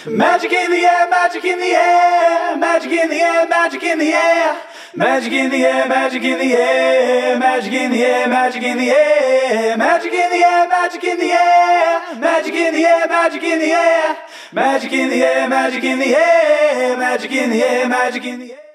Magic in the air, magic in the air, magic in the air, magic in the air. Magic in the air, magic in the air, magic in the air, magic in the air. Magic in the air, magic in the air, magic in the air, magic in the air. Magic in the air, magic in the air, magic in the air, magic in the air.